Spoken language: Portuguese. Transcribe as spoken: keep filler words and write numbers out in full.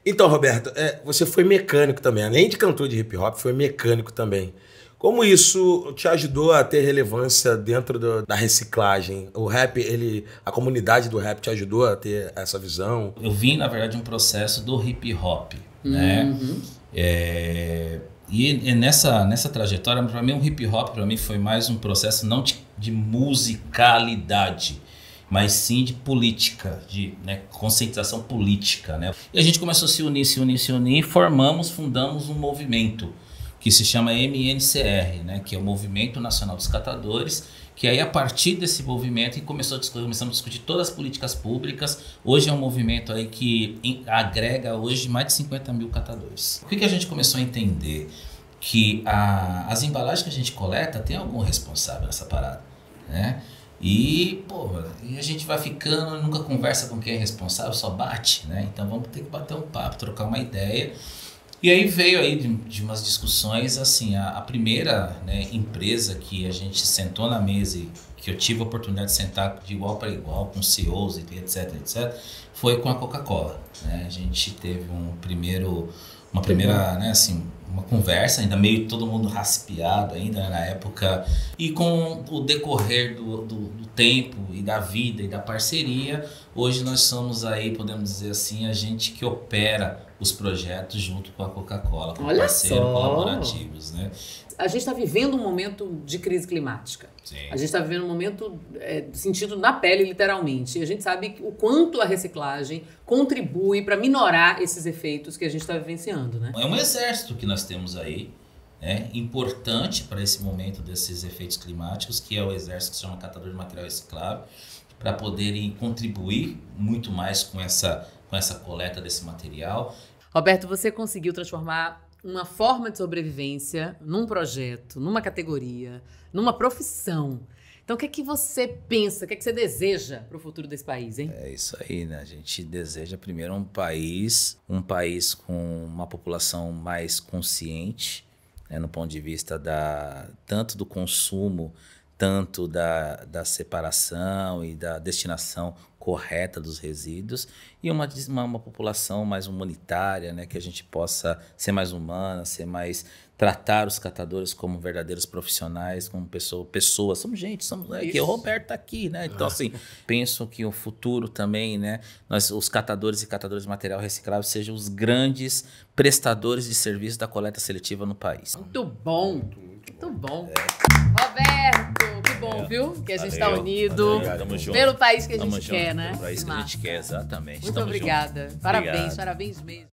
Então, Roberto, é, você foi mecânico também, além de cantor de hip hop, foi mecânico também. Como isso te ajudou a ter relevância dentro do- da reciclagem? O rap, ele, a comunidade do rap te ajudou a ter essa visão? Eu vim, na verdade, um processo do hip hop, né? Uhum. É, e, e nessa, nessa trajetória, para mim, o hip hop para mim foi mais um processo não de, de musicalidade, mas sim de política, de né, conscientização política, né? E a gente começou a se unir, se unir, se unir, e formamos, fundamos um movimento que se chama M N C R, né, que é o Movimento Nacional dos Catadores, que aí a partir desse movimento e começou a discutir, começamos a discutir todas as políticas públicas. Hoje é um movimento aí que em, agrega hoje mais de cinquenta mil catadores. O que, que a gente começou a entender? Que a, as embalagens que a gente coleta tem algum responsável nessa parada, né? E, porra, e a gente vai ficando, nunca conversa com quem é responsável, só bate, né? Então vamos ter que bater um papo, trocar uma ideia. E aí veio aí de, de umas discussões, assim, a, a primeira né, empresa que a gente sentou na mesa e que eu tive a oportunidade de sentar de igual para igual com C E Os e etc, etc, foi com a Coca-Cola, né? A gente teve um primeiro, uma primeira, né, assim, uma conversa, ainda meio todo mundo raspeado ainda na época, e com o decorrer do, do, do tempo e da vida e da parceria, hoje nós somos aí, podemos dizer assim, a gente que opera os projetos junto com a Coca-Cola, como Olha parceiros só. colaborativos, né? A gente está vivendo um momento de crise climática. Sim. A gente está vivendo um momento é, sentido na pele, literalmente. E a gente sabe o quanto a reciclagem contribui para minorar esses efeitos que a gente está vivenciando, né? É um exército que nós temos aí, né, importante para esse momento desses efeitos climáticos, que é o exército que se chama Catador de Material Reciclável, para poderem contribuir muito mais com essa, com essa coleta desse material. Roberto, você conseguiu transformar uma forma de sobrevivência num projeto, numa categoria, numa profissão. Então, o que é que você pensa, o que é que você deseja para o futuro desse país, hein? É isso aí, né? A gente deseja primeiro um país, um país com uma população mais consciente, né, no ponto de vista da, tanto do consumo, tanto da, da separação e da destinação correta dos resíduos, e uma, uma, uma população mais humanitária, né, que a gente possa ser mais humana, ser mais, tratar os catadores como verdadeiros profissionais, como pessoa, pessoas, somos gente, somos, né, que o Roberto tá aqui, né, então assim, penso que o futuro também, né, nós, os catadores e catadores de material reciclável sejam os grandes prestadores de serviço da coleta seletiva no país. Muito bom, muito bom. É. Roberto, que bom, viu? Que a gente está unido valeu, tamo junto. pelo país que a gente Tamo junto, quer, né? pelo país que a gente quer, exatamente. Muito Tamo obrigada. junto. Parabéns, Obrigado. parabéns mesmo.